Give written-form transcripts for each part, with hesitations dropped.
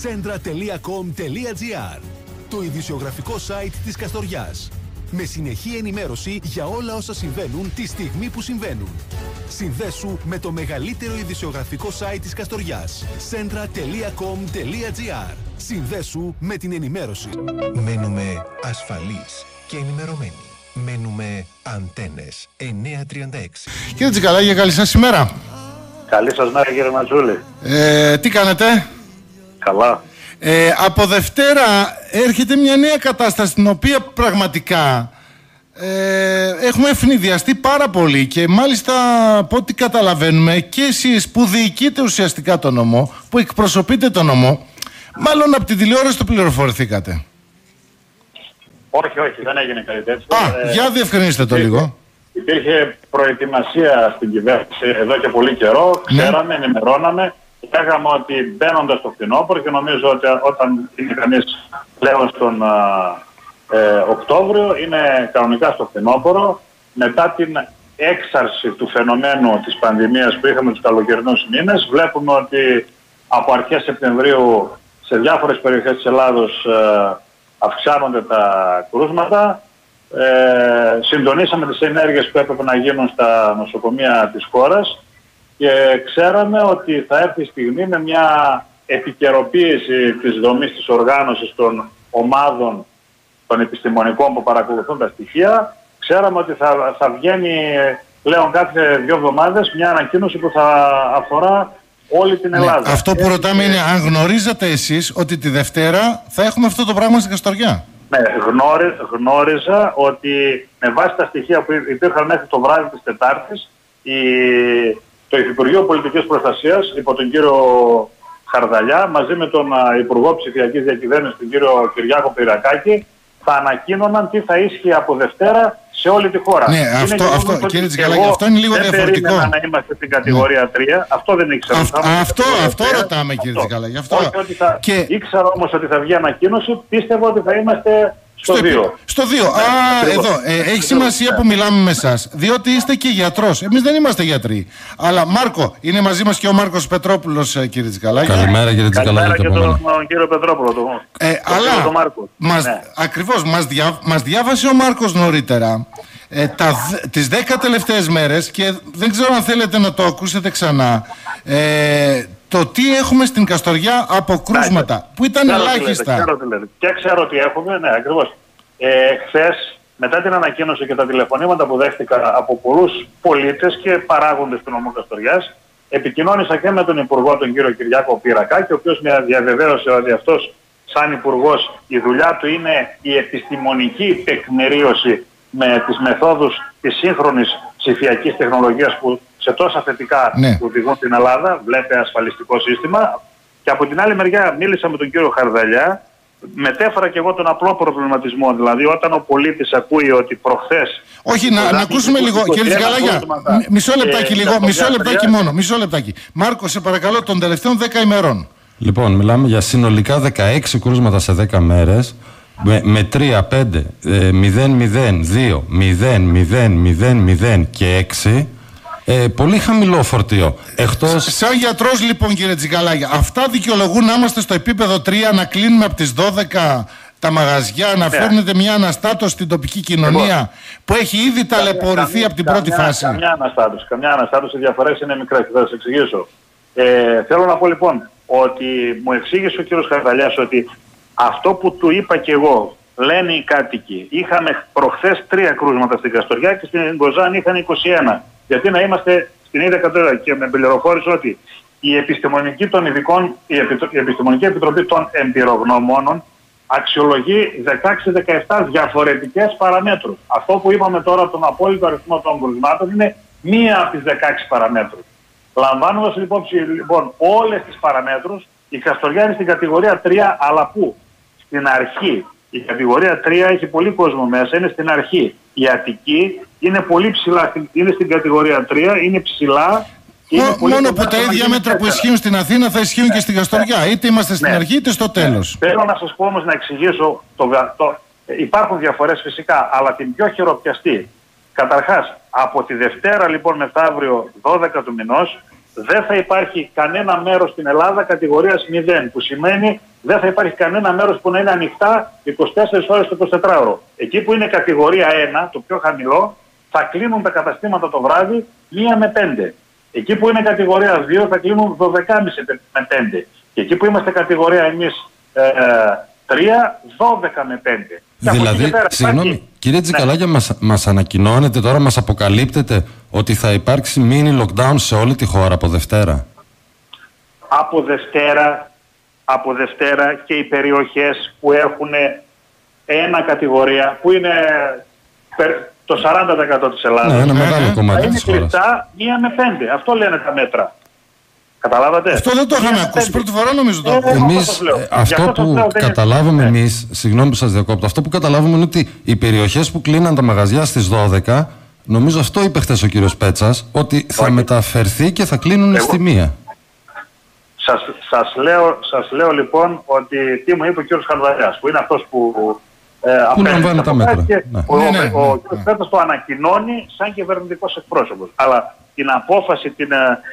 Centra.com.gr, το ειδησιογραφικό site της Καστοριάς. Με συνεχή ενημέρωση για όλα όσα συμβαίνουν τη στιγμή που συμβαίνουν. Συνδέσου με το μεγαλύτερο ειδησιογραφικό site της Καστοριάς. Centra.com.gr. Συνδέσου με την ενημέρωση. Μένουμε ασφαλείς και ενημερωμένοι. Μένουμε Αντένες 936. Κύριε Τζικαλάγια, καλή σας ημέρα. Καλή σας μέρα, κύριε Ματζούλη. Τι κάνετε? Καλά. Από Δευτέρα έρχεται μια νέα κατάσταση στην οποία πραγματικά έχουμε ευνηδιαστεί πάρα πολύ και μάλιστα από ό,τι καταλαβαίνουμε και εσείς που διοικείτε ουσιαστικά τον νομό, που εκπροσωπείτε τον νομό, μάλλον από την τηλεόραση το πληροφορηθήκατε. Όχι, δεν έγινε κάτι τέτοιο. Για διευκρινίστε το λίγο. Υπήρχε προετοιμασία στην κυβέρνηση εδώ και πολύ καιρό. Ξέραμε, ενημερώναμε. Λέγαμε ότι μπαίνοντας στο φθινόπωρο, και νομίζω ότι όταν είναι κανείς πλέον στον Οκτώβριο, είναι κανονικά στο φθινόπωρο. Μετά την έξαρση του φαινομένου της πανδημίας που είχαμε τους καλοκαιρινούς μήνες, βλέπουμε ότι από αρχές Σεπτεμβρίου σε διάφορες περιοχές της Ελλάδος αυξάνονται τα κρούσματα. Συντονίσαμε τις ενέργειες που έπρεπε να γίνουν στα νοσοκομεία της χώρας και ξέραμε ότι θα έρθει η στιγμή με μια επικαιροποίηση της δομής της οργάνωσης των ομάδων των επιστημονικών που παρακολουθούν τα στοιχεία. Ξέραμε ότι θα βγαίνει πλέον κάθε 2 εβδομάδες μια ανακοίνωση που θα αφορά όλη την Ελλάδα. Αυτό που ρωτάμε είναι αν γνωρίζατε εσείς ότι τη Δευτέρα θα έχουμε αυτό το πράγμα στην Καστοριά. Ναι, γνώριζα ότι με βάση τα στοιχεία που υπήρχαν μέχρι το βράδυ της Τετάρτης, το Υφυπουργείο Πολιτικής Προστασίας υπό τον κύριο Χαρδαλιά μαζί με τον Υπουργό Ψηφιακής Διακυβέρνησης τον κύριο Κυριάκο Πυρακάκη θα ανακοίνωναν τι θα ίσχυε από Δευτέρα σε όλη τη χώρα. Ναι, αυτό κύριε Τζικαλάκη, αυτό είναι λίγο διαφορετικό. Δεν περίμενα να είμαστε στην κατηγορία 3, αυτό δεν ήξερα. Αυτό ρωτάμε κύριε Τζικαλάκη. Ήξερα όμως ότι θα βγει ανακοίνωση, πίστευα ότι θα είμαστε στο 2. Στο 2. Εδώ. Έχει σημασία που μιλάμε με εσάς, διότι είστε και γιατρός. Εμείς δεν είμαστε γιατροί. Αλλά Μάρκο, είναι μαζί μας και ο Μάρκος Πετρόπουλος, κύριε Τζικαλάκη. Καλημέρα κύριε Τζικαλάκη. Καλημέρα και τον κύριο Πετρόπουλο. Αλλά ακριβώς μας διάβασε ο Μάρκος νωρίτερα τις 10 τελευταίες μέρες και δεν ξέρω αν θέλετε να το ακούσετε ξανά. Το τι έχουμε στην Καστοριά από κρούσματα, που ήταν ελάχιστα. Και ξέρω τι έχουμε, ναι, ακριβώς. Χθες, μετά την ανακοίνωση και τα τηλεφωνήματα που δέχτηκα από πολλούς πολίτες και παράγοντες του νομού Καστοριάς, επικοινώνησα και με τον Υπουργό, τον κύριο Κυριάκο Πυρακάκη, ο οποίος με διαβεβαίωσε ότι αυτός, σαν Υπουργός, η δουλειά του είναι η επιστημονική τεκμηρίωση με τις μεθόδους της σύγχρονης ψηφιακής τεχνολογίας που σε τόσα θετικά που οδηγούν την Ελλάδα, βλέπε ασφαλιστικό σύστημα. Και από την άλλη μεριά μίλησα με τον κύριο Χαρδαλιά, μετέφερα και εγώ τον απλό προβληματισμό. Δηλαδή όταν ο πολίτης ακούει ότι προχθές... Όχι, να ακούσουμε λίγο, κύριε Τζικαλάγια, μισό λεπτάκι. Μάρκο, σε παρακαλώ, των τελευταίων 10 ημερών. Λοιπόν, μιλάμε για συνολικά 16 κρούσματα σε 10 μέρες, με 3, 5, 0, 0, 2, 0, 0, 0 και 6. Πολύ χαμηλό φορτίο. Σαν γιατρός λοιπόν κύριε Τζικαλάγια, αυτά δικαιολογούν να είμαστε στο επίπεδο 3, να κλείνουμε από τις 12 τα μαγαζιά, να φέρνετε μια αναστάτωση στην τοπική κοινωνία που έχει ήδη ταλαιπωρηθεί από την πρώτη φάση. Καμιά αναστάτωση, οι διαφορές είναι μικρές και θα σας εξηγήσω. Θέλω να πω λοιπόν ότι μου εξήγησε ο κύριος Χαρδαλιάς ότι αυτό που του είπα και εγώ, λένε οι κάτοικοι, είχαμε προχθές 3 κρούσματα στην Καστοριά και στην Κοζάνη είχαν 21. Γιατί να είμαστε στην ίδια κατηγορία, και με πληροφόρησε ότι η επιστημονική επιτροπή των εμπειρογνωμόνων αξιολογεί 16-17 διαφορετικές παραμέτρους. Αυτό που είπαμε τώρα, τον απόλυτο αριθμό των κρουσμάτων, είναι μία από τις 16 παραμέτρους. Λαμβάνοντας λοιπόν όλες τις παραμέτρους, η Καστοριά είναι στην κατηγορία 3, αλλά πού? Στην αρχή. Η κατηγορία 3 έχει πολύ κόσμο μέσα, είναι στην αρχή. Η Αττική είναι πολύ ψηλά, είναι στην κατηγορία 3, είναι ψηλά. Μόνο που τα ίδια μέτρα που ισχύουν στην Αθήνα θα ισχύουν και στην Καστοριά. Είτε είμαστε στην αρχή είτε στο τέλος. Θέλω να σας πω όμως, να εξηγήσω, υπάρχουν διαφορές φυσικά, αλλά την πιο χειροπιαστή. Καταρχάς, από τη Δευτέρα λοιπόν μεθαύριο 12 του μηνός, δεν θα υπάρχει κανένα μέρος στην Ελλάδα κατηγορίας 0, που σημαίνει δεν θα υπάρχει κανένα μέρος που να είναι ανοιχτά 24 ώρες το 24ωρο. Εκεί που είναι κατηγορία 1, το πιο χαμηλό, θα κλείνουν τα καταστήματα το βράδυ 1 με 5. Εκεί που είναι κατηγορία 2 θα κλείνουν 12,5 με 5. Και εκεί που είμαστε κατηγορία εμείς 3, 12 με 5. Δηλαδή, συγγνώμη, κύριε Τζικαλάκια, μας ανακοινώνετε τώρα, μας αποκαλύπτετε ότι θα υπάρξει mini lockdown σε όλη τη χώρα από Δευτέρα. Από Δευτέρα και οι περιοχές που έχουν ένα κατηγορία, που είναι το 40% της Ελλάδας, ναι, ένα μεγάλο κομμάτι είναι της χώρας. κλειστά 1 με 5. Αυτό λένε τα μέτρα. Καταλάβατε. Αυτό δεν το είχαμε ακούσει. Πρώτη φορά νομίζω το ακούω. Εμείς, αυτό που καταλάβαμε εμείς, συγγνώμη που σας διακόπτω, αυτό που καταλάβαμε είναι ότι οι περιοχές που κλείναν τα μαγαζιά στις 12, νομίζω αυτό είπε χθες ο κύριος Πέτσας, ότι θα μεταφερθεί και θα κλείνουν στη 1. Σας λέω λοιπόν ότι τι μου είπε ο κύριος Χαρδαλιάς, που είναι αυτός που λαμβάνει τα μέτρα. Και ο κύριος Πέτσας το ανακοινώνει σαν κυβερνητικός εκπρόσωπος. Αλλά την απόφαση, την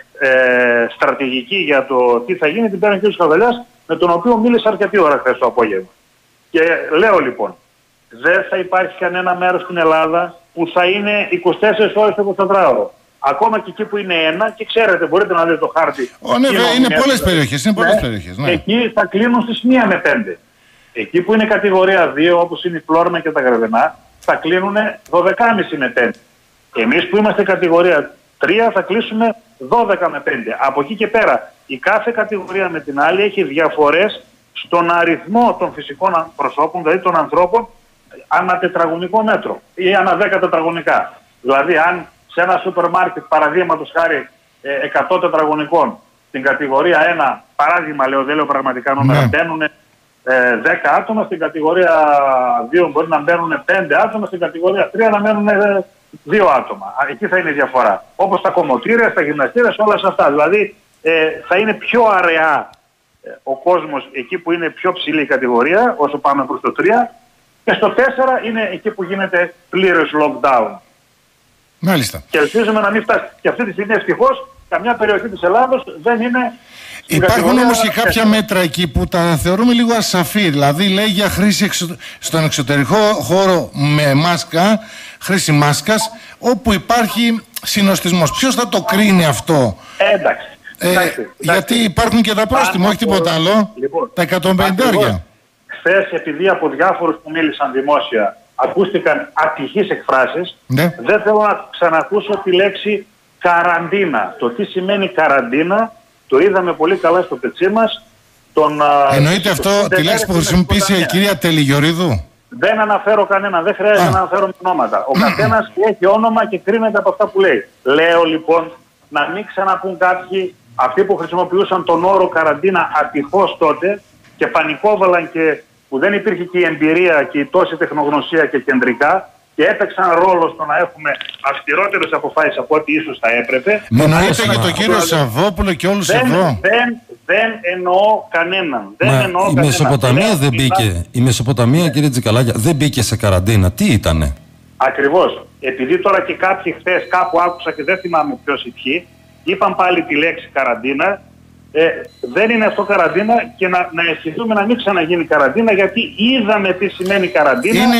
στρατηγική για το τι θα γίνει την παίρνει ο κ. Χαρδαλιάς, με τον οποίο μίλησα αρκετή ώρα χθες το απόγευμα. Και λέω λοιπόν, δεν θα υπάρχει κανένα μέρος στην Ελλάδα που θα είναι 24 ώρες το 24ωρο. Ακόμα και εκεί που είναι 1, και ξέρετε, μπορείτε να δείτε το χάρτη. Ναι, είναι πολλές περιοχές. Ναι. Εκεί θα κλείνουν στις 1 με 5. Εκεί που είναι κατηγορία 2, όπως είναι η Φλόρνα και τα Γρεβενά, θα κλείνουν 12,5 με 5. Εμείς που είμαστε κατηγορία 3 θα κλείσουμε 12 με 5. Από εκεί και πέρα, η κάθε κατηγορία με την άλλη έχει διαφορές στον αριθμό των φυσικών προσώπων, δηλαδή των ανθρώπων, ανά τετραγωνικό μέτρο ή ανά 10 τετραγωνικά. Δηλαδή, αν σε ένα σούπερ μάρκετ, παραδείγματος χάρη 100 τετραγωνικών, στην κατηγορία 1, παράδειγμα λέω, δεν λέω πραγματικά νούμερα, μπαίνουν 10 άτομα, στην κατηγορία 2 μπορεί να μπαίνουν 5 άτομα, στην κατηγορία 3 να μένουν 2 άτομα. Εκεί θα είναι η διαφορά. Όπως στα κομμωτήρια, στα γυμναστήρια, σε όλα αυτά. Δηλαδή θα είναι πιο αραιά ο κόσμος εκεί που είναι πιο ψηλή η κατηγορία, όσο πάμε προς το 3, και στο 4 είναι εκεί που γίνεται πλήρως lockdown. Μάλιστα. Και ελπίζουμε να μην φτάσει. Και αυτή τη στιγμή ευτυχώς καμιά περιοχή της Ελλάδος δεν είναι. Υπάρχουν όμως και κάποια μέτρα εκεί που τα θεωρούμε λίγο ασαφή. Δηλαδή λέει για χρήση στον εξωτερικό χώρο με μάσκα, χρήση μάσκας, όπου υπάρχει συνοστισμός. Ποιος θα το κρίνει αυτό? Εντάξει. Γιατί υπάρχουν και τα πρόστιμα, όχι τίποτα άλλο. Λοιπόν, τα 150. Χθες, επειδή από διάφορους που μίλησαν δημόσια ακούστηκαν ατυχείς εκφράσεις, δεν θέλω να ξανακούσω τη λέξη καραντίνα. Το τι σημαίνει καραντίνα το είδαμε πολύ καλά στο πετσί μας. Εννοείται αυτό τη λέξη που χρησιμοποίησε η κυρία Τελιγιορίδου? Δεν αναφέρω κανένα, δεν χρειάζεται να αναφέρω ονόματα. Ο καθένας έχει όνομα και κρίνεται από αυτά που λέει. Λέω λοιπόν να μην ξαναπούν κάποιοι, αυτοί που χρησιμοποιούσαν τον όρο καραντίνα ατυχώς τότε και πανικόβαλαν, και που δεν υπήρχε και η εμπειρία και η τόση τεχνογνωσία και κεντρικά, και έπαιξαν ρόλο στο να έχουμε αυστηρότερες αποφάσεις από ό,τι ίσως θα έπρεπε. Εννοείται για τον κύριο Σαββόπουλο και όλους εδώ. Δεν εννοώ κανέναν. Η Μεσοποταμία, κύριε Τζικαλάκια, δεν μπήκε σε καραντίνα. Τι ήτανε? Ακριβώς. Επειδή τώρα και κάποιοι χθες κάπου άκουσα και δεν θυμάμαι ποιος ή ποιοι, είπαν πάλι τη λέξη καραντίνα. Δεν είναι αυτό καραντίνα, και να ευχηθούμε να μην ξαναγίνει καραντίνα, γιατί είδαμε τι σημαίνει καραντίνα. Είναι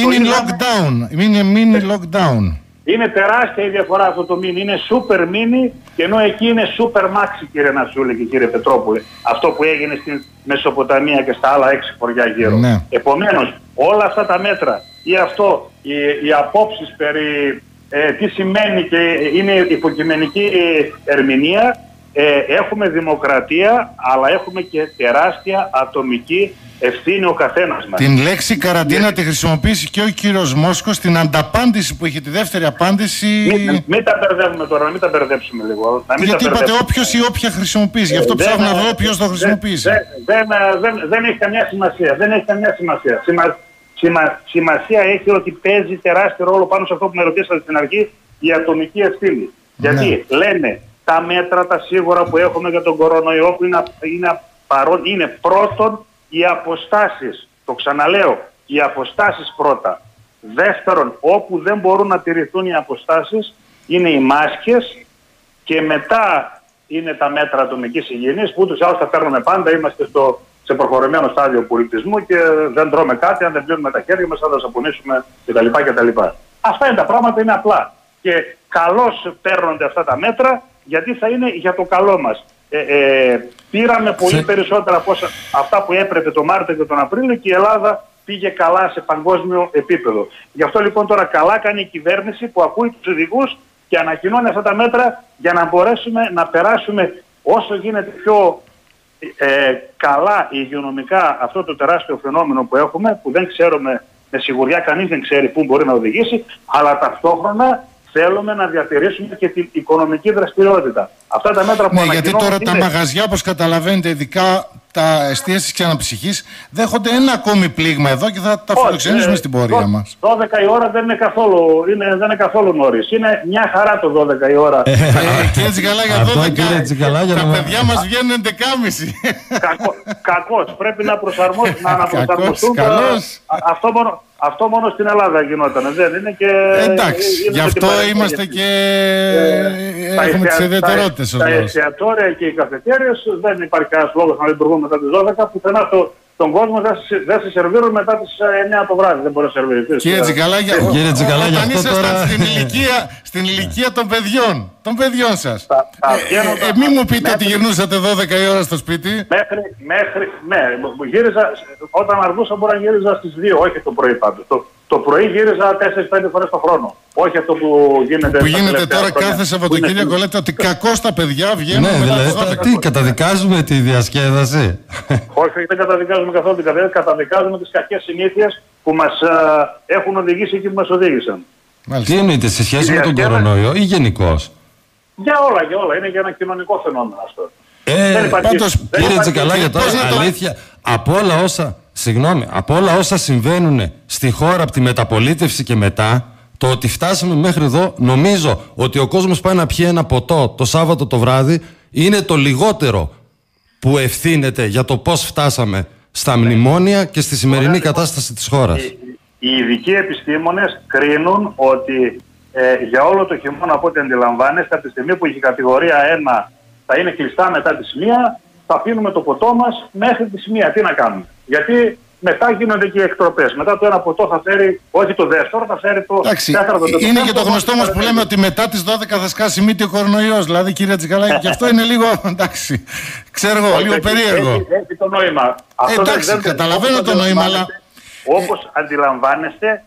mini lockdown. Είναι τεράστια η διαφορά αυτό το mini. Είναι super mini, και ενώ εκεί είναι super maxi, κύριε Νασούλη και κύριε Πετρόπουλε. Αυτό που έγινε στην Μεσοποταμία και στα άλλα 6 χωριά γύρω. Ναι. Επομένως, όλα αυτά τα μέτρα ή αυτό, οι απόψεις περί τι σημαίνει και είναι υποκειμενική ερμηνεία, έχουμε δημοκρατία, αλλά έχουμε και τεράστια ατομική ευθύνη ο καθένας μας. Την λέξη καραντίνα τη χρησιμοποιήσει και ο κύριος Μόσκος στην ανταπάντηση που είχε, τη δεύτερη απάντηση. Μην τα μπερδεύουμε τώρα, να μην τα μπερδέψουμε λίγο. Γιατί είπατε όποιος ή όποια χρησιμοποιήσει, γι' αυτό ψάχνω να δω ποιος το χρησιμοποιήσει. Δεν έχει καμιά σημασία. Δεν έχει καμιά σημασία. Σημασία έχει ότι παίζει τεράστιο ρόλο πάνω σε αυτό που με ρωτήσατε στην αρχή, η ατομική ευθύνη. Γιατί λένε τα μέτρα τα σίγουρα που έχουμε για τον κορονοϊό, που είναι πρώτον οι αποστάσεις. Το ξαναλέω, οι αποστάσεις πρώτα. Δεύτερον, όπου δεν μπορούν να τηρηθούν οι αποστάσεις, είναι οι μάσκες, και μετά είναι τα μέτρα ατομικής υγιεινής, που ούτως ή άλλως τα παίρνουμε πάντα. Είμαστε σε προχωρημένο στάδιο πολιτισμού και δεν τρώμε κάτι αν δεν πλύνουμε τα χέρια μας, αν δεν σαπουνίσουμε κτλ. Αυτά είναι τα πράγματα, είναι απλά. Και καλώς παίρνονται αυτά τα μέτρα, γιατί θα είναι για το καλό μας. Πήραμε πολύ περισσότερα από αυτά που έπρεπε το Μάρτιο και τον Απρίλιο και η Ελλάδα πήγε καλά σε παγκόσμιο επίπεδο. Γι' αυτό λοιπόν τώρα καλά κάνει η κυβέρνηση που ακούει τους ειδικούς και ανακοινώνει αυτά τα μέτρα για να μπορέσουμε να περάσουμε όσο γίνεται πιο καλά υγειονομικά αυτό το τεράστιο φαινόμενο που έχουμε, που δεν ξέρουμε με σιγουριά, κανείς δεν ξέρει πού μπορεί να οδηγήσει, αλλά ταυτόχρονα θέλουμε να διατηρήσουμε και την οικονομική δραστηριότητα. Αυτά τα μέτρα που γιατί τώρα τα μαγαζιά, όπως καταλαβαίνετε, ειδικά τα εστίασης και αναψυχής, δέχονται ένα ακόμη πλήγμα εδώ και θα τα φιλοξενήσουμε στην πορεία μας. 12 η ώρα δεν είναι καθόλου νωρίς. Είναι μια χαρά το 12 η ώρα. Κύριε Τσικαλά, για 12 τα παιδιά μας βγαίνουν 11.30. Κακός. Πρέπει να αναπροσαρμοστούν. Αυτό μόνο στην Ελλάδα γινόταν, δεν είναι και... Εντάξει, γι' αυτό είμαστε και έχουμε τις ιδιαιτερότητες. Τα εστιατόρια και οι καφετέριες δεν υπάρχει κανένας λόγος να λειτουργούν μετά τις 12, πουθενά τον κόσμο δεν σε σερβίρουν μετά τις 9 το βράδυ, δεν μπορεί να σερβίρει. Κύριε Τσικαλά, όταν ήσασταν στην ηλικία των παιδιών σας, μην μου πείτε ότι γυρνούσατε 12 η ώρα στο σπίτι. Γύριζα, όταν αργούσα μπορεί να γύριζα στις 2, όχι το πρωί πάντως. Το πρωί γύριζα 4-5 φορές το χρόνο. Όχι αυτό που γίνεται. Που γίνεται τώρα κάθε Σαββατοκύριακο, λέτε ότι κακώς τα παιδιά βγαίνουν. Ναι, δηλαδή, τι, καταδικάζουμε τη διασκέδαση. Όχι, δεν καταδικάζουμε καθόλου την καταδικασία. Καταδικάζουμε τις κακές συνήθειες που μας έχουν οδηγήσει εκεί που μας οδήγησαν. Τι εννοείτε, σε σχέση με τον κορονοϊό ή γενικώς? Για όλα. Είναι για ένα κοινωνικό φαινόμενο αυτό. Κύριε Τσικαλά, για τώρα αλήθεια, από όλα όσα συμβαίνουν στη χώρα από τη μεταπολίτευση και μετά, το ότι φτάσαμε μέχρι εδώ, νομίζω ότι ο κόσμος πάει να πιει ένα ποτό το Σάββατο το βράδυ είναι το λιγότερο που ευθύνεται για το πώς φτάσαμε στα μνημόνια και στη σημερινή κατάσταση της χώρας. Οι ειδικοί επιστήμονες κρίνουν ότι για όλο το χειμώνα, από ό,τι αντιλαμβάνεστε, από τη στιγμή που η κατηγορία 1 θα είναι κλειστά μετά τις 1, θα πίνουμε το ποτό μας μέχρι τις 1. Τι να κάνουμε? Γιατί μετά γίνονται και οι εκτροπές. Μετά το ένα ποτό θα φέρει, όχι το δεύτερο, θα φέρει το τέταρτο. Είναι και το γνωστό μας που λέμε ότι μετά τις 12 θα σκάσει μύτη ο κορονοϊός. Δηλαδή, κύριε Τσικαλάκη, και αυτό είναι λίγο, εντάξει, ξέρω εγώ, λίγο περίεργο. Έχει το νόημα. Εντάξει, καταλαβαίνω το νόημα, αλλά... Όπως αντιλαμβάνεστε,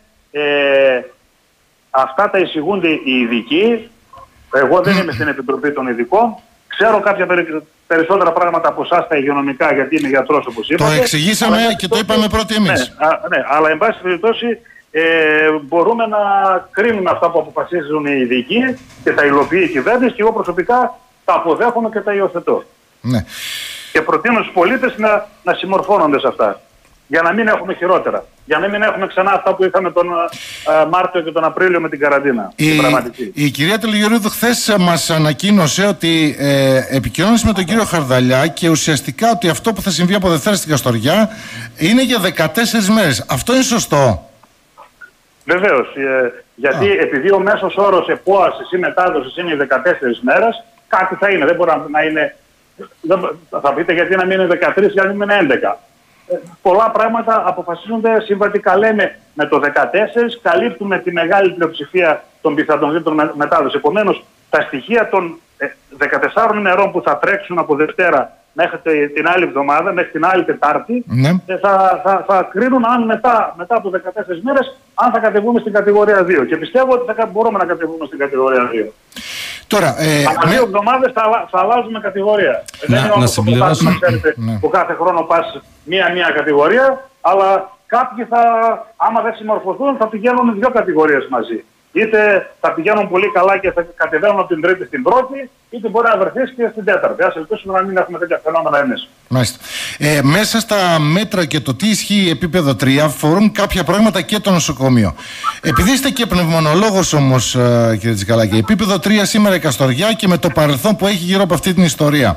αυτά τα εισηγούνται οι ειδικοί. Εγώ δεν είμαι στην Επιτροπή των Ειδικών. Ξέρω κάποια περισσότερα πράγματα από εσάς τα υγειονομικά, γιατί είμαι γιατρός, όπως είπατε. Το εξηγήσαμε και το είπαμε πρώτοι εμείς. Ναι, αλλά εν πάση περιπτώσει μπορούμε να κρίνουμε αυτά που αποφασίζουν οι ειδικοί και τα υλοποιεί η κυβέρνηση, και εγώ προσωπικά τα αποδέχομαι και τα υιοθετώ. Ναι. Και προτείνω στους πολίτες να συμμορφώνονται σε αυτά. Για να μην έχουμε χειρότερα. Για να μην έχουμε ξανά αυτά που είχαμε τον Μάρτιο και τον Απρίλιο με την καραντίνα. Η κυρία Τελογερούδου χθες μας ανακοίνωσε ότι επικοινώνησε με τον κύριο Χαρδαλιά και ουσιαστικά ότι αυτό που θα συμβεί από Δευτέρα στην Καστοριά είναι για 14 μέρες. Αυτό είναι σωστό? Βεβαίως. Γιατί επειδή ο μέσος όρος επόασης ή μετάδοσης είναι οι 14 μέρες, κάτι θα είναι. Δεν μπορεί να είναι... Θα πείτε γιατί να μην είναι 13 και να μην είναι 11. Πολλά πράγματα αποφασίζονται συμβατικά. Λέμε με το 14 καλύπτουμε τη μεγάλη πλειοψηφία των πιθανότητων μετάδοση. Επομένως, τα στοιχεία των 14 ημερών που θα τρέξουν από Δευτέρα μέχρι την άλλη εβδομάδα, μέχρι την άλλη Τετάρτη, θα κρίνουν αν μετά από 14 μέρες αν θα κατεβούμε στην κατηγορία 2. Και πιστεύω ότι μπορούμε να κατεβούμε στην κατηγορία 2. Τώρα, από 2 εβδομάδες θα αλλάζουμε κατηγορία. Δεν είναι όμως που κάθε χρόνο πας μία κατηγορία, αλλά κάποιοι άμα δεν συμμορφωθούν, θα πηγαίνουν 2 κατηγορίες μαζί. Είτε θα πηγαίνουν πολύ καλά και θα κατεβαίνουν από την τρίτη στην πρώτη, είτε μπορεί να βρεθείς και στην τέταρτη. Ας ελπίσουμε να μην έχουμε τέτοια φαινόμενα εμείς. Μάλιστα. Μέσα στα μέτρα και το τι ισχύει επίπεδο 3 αφορούν κάποια πράγματα και το νοσοκομείο. Επειδή είστε και πνευμονολόγος όμως, κύριε Τσικαλάκη, επίπεδο 3 σήμερα η Καστοριά και με το παρελθόν που έχει γύρω από αυτή την ιστορία,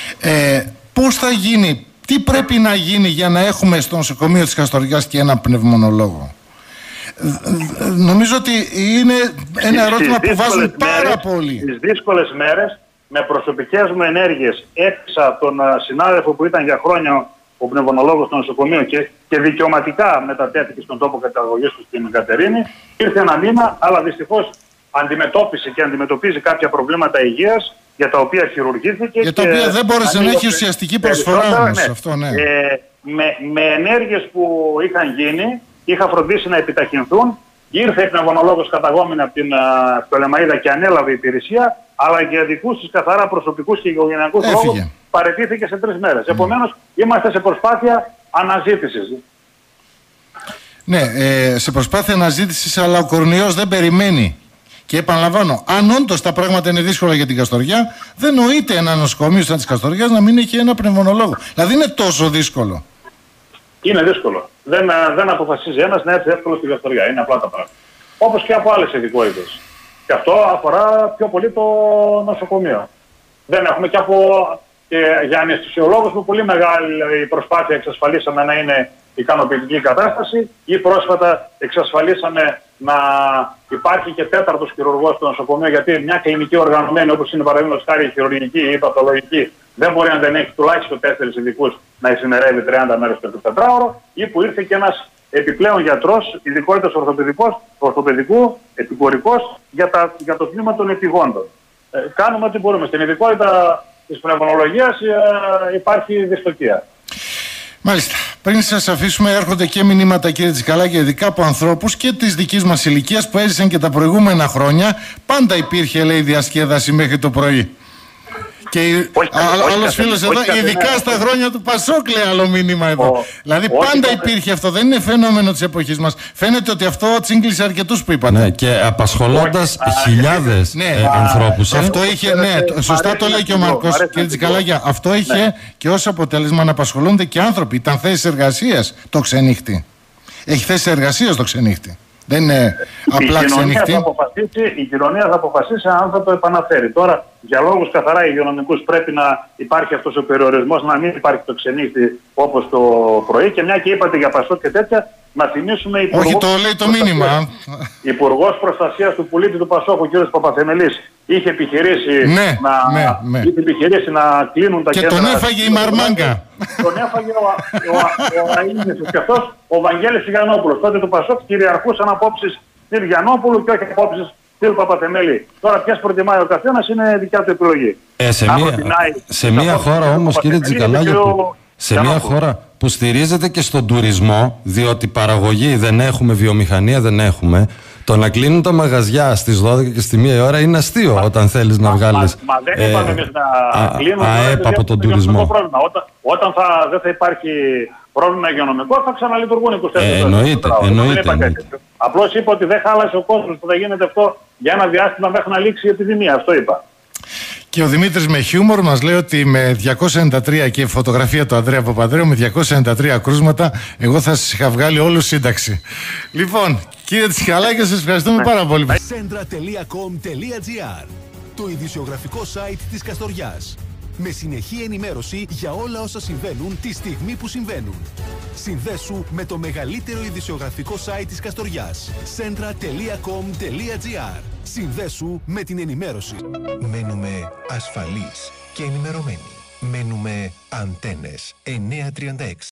πώς θα γίνει, τι πρέπει να γίνει για να έχουμε στο νοσοκομείο της Καστοριάς και ένα πνευμονολόγο? Νομίζω ότι είναι ένα ερώτημα που βάζουν πάρα πολύ. Στις δύσκολες μέρες με προσωπικές μου ενέργειες έπεισα τον συνάδελφο που ήταν για χρόνια ο πνευμονολόγος στο νοσοκομείο και δικαιωματικά μετατέθηκε στον τόπο καταγωγής του στην Κατερίνη. Ήρθε ένα μήνα, αλλά δυστυχώς αντιμετώπισε και αντιμετωπίζει κάποια προβλήματα υγείας για τα οποία χειρουργήθηκε. Για τα οποία δεν μπόρεσε να έχει ουσιαστική προσφορά όμως. Αυτό, ναι. Με ενέργειες που είχαν γίνει, είχα φροντίσει να επιταχυνθούν. Ήρθε η πνευμονολόγος καταγόμενη από την Πτολεμαΐδα και ανέλαβε υπηρεσία, αλλά για δικούς της καθαρά προσωπικούς και οικογενειακούς λόγους παραιτήθηκε σε 3 μέρες. Επομένως, είμαστε σε προσπάθεια αναζήτησης. Ναι, σε προσπάθεια αναζήτησης, αλλά ο κορονοϊός δεν περιμένει. Και επαναλαμβάνω, αν όντως τα πράγματα είναι δύσκολα για την Καστοριά, δεν νοείται ένα νοσοκομείο σαν της Καστοριάς να μην έχει ένα πνευμονολόγο. Δηλαδή είναι τόσο δύσκολο. Είναι δύσκολο. Δεν αποφασίζει ένας να έρθει εύκολο στην Καστοριά. Είναι απλά τα πράγματα. Όπως και από άλλες ειδικότητες. Και αυτό αφορά πιο πολύ το νοσοκομείο. Δεν έχουμε και για αναισθησιολόγους που πολύ μεγάλη προσπάθεια εξασφαλίσαμε να είναι ικανοποιητική κατάσταση, ή πρόσφατα εξασφαλίσαμε να υπάρχει και 4ος χειρουργός στο νοσοκομείο, γιατί μια κλινική οργανωμένη όπως είναι παραδείγματος χάρη η χειρουργική ή η παθολογική δεν μπορεί να δεν έχει τουλάχιστον 4 ειδικούς να εισημερεύει 30 μέρες το 24ωρο, ή που ήρθε και ένας επιπλέον γιατρός ειδικότητας ορθοπαιδικού, επικουρικός για το τμήμα των επιγόντων. Κάνουμε ό,τι μπορούμε. Στην ειδικότητα της πνευμονολογίας υπάρχει δυστοκία. Μάλιστα. Πριν σας αφήσουμε, έρχονται και μηνύματα, κύριε Τσικαλάκη, ειδικά από ανθρώπους και της δικής μας ηλικίας που έζησαν και τα προηγούμενα χρόνια. Πάντα υπήρχε, λέει, διασκέδαση μέχρι το πρωί. Και άλλος φίλος εδώ, ειδικά στα χρόνια του Πασόκ, λέει άλλο μήνυμα εδώ. Δηλαδή πάντα υπήρχε αυτό, δεν είναι φαινόμενο της εποχής μας. Φαίνεται ότι αυτό τσίγκλισε αρκετούς που είπατε. Ναι, και απασχολώντας χιλιάδες ανθρώπους. Αυτό είχε, ναι, σωστά το λέει και ο Μαρκός, κύριε Τσικαλάκη. Αυτό είχε και ως αποτέλεσμα να απασχολούνται και άνθρωποι. Ήταν θέσεις εργασίας το ξενύχτη. Έχει θέσεις εργασίας το ξενύχτη. Δεν είναι απλά ξενύχτη. Η κοινωνία θα αποφασίσει αν θα το επαναφέρει. Τώρα, για λόγους καθαρά υγειονομικούς, πρέπει να υπάρχει αυτός ο περιορισμός, να μην υπάρχει το ξενύχτη όπως το πρωί. Και μια και είπατε για Πασόκ και τέτοια, να θυμίσουμε όχι, το λέει το μήνυμα. Υπουργός Προστασίας του Πολίτη του Πασόκ, ο κ. Παπαθεμελής, είχε επιχειρήσει, είχε επιχειρήσει να κλείνουν τα κέντρα. Και τον έφαγε η Μαρμάγκα. Τον έφαγε ο Αΐνης και αυτός, ο Βαγγέλης Γιαννόπουλος. Τότε του Πασόκ κυριαρχούσαν απόψεις του Γιαννόπουλου και όχι απόψεις του Παπαθεμελή. Τώρα ποιες προτιμάει ο καθένας είναι δικιά του επιλογή. Σε μια χώρα όμως, κύριε Τσικαλάκη, σε μια χώρα που στηρίζεται και στον τουρισμό, διότι παραγωγή δεν έχουμε, βιομηχανία δεν έχουμε, το να κλείνουν τα μαγαζιά στις 12 και στη 1 ώρα είναι αστείο όταν θέλεις να βγάλεις δεν είπαμε εμείς να κλείνουν ΑΕΠ από τον τουρισμό. Όταν δεν θα υπάρχει πρόβλημα υγειονομικό θα ξαναλειτουργούν 24 εννοείται. Απλώς είπα ότι δεν χάλασε ο κόσμος που θα γίνεται αυτό για ένα διάστημα μέχρι να λήξει η επιδημία. Αυτό είπα. Και ο Δημήτρης με χιούμορ μας λέει ότι με 293 και φωτογραφία του Ανδρέα Παπανδρέου με 293 κρούσματα εγώ θα σας είχα βγάλει όλους σύνταξη. Λοιπόν, κύριε Τσικαλάκη, σας ευχαριστούμε πάρα πολύ. Centra.com.gr, το ειδησιογραφικό site της Καστοριάς. Με συνεχή ενημέρωση για όλα όσα συμβαίνουν τη στιγμή που συμβαίνουν. Συνδέσου με το μεγαλύτερο ειδησιογραφικό site της Καστοριάς. Centra.com.gr. Συνδέσου με την ενημέρωση. Μένουμε ασφαλείς και ενημερωμένοι. Μένουμε Αντένες 936.